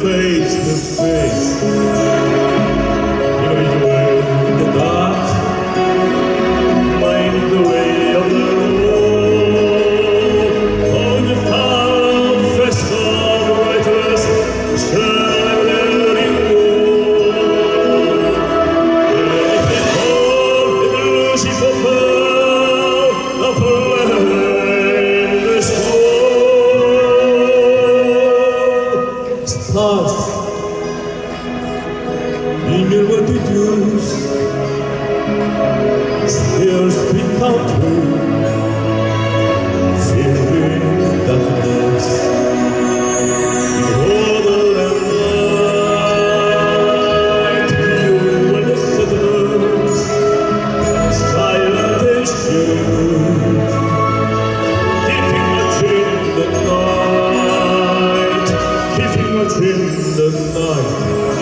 face to face. You know way in the dark, mind the way of the road. On the town, fest of writers, traveling road. And if they fall in the Lucifer fell, the flame destroyed. Stars in your multitudes still speak out true, filling darkness. Behold the light, you and the settlers, silent as you, keeping watch in the night, keeping watch in the night.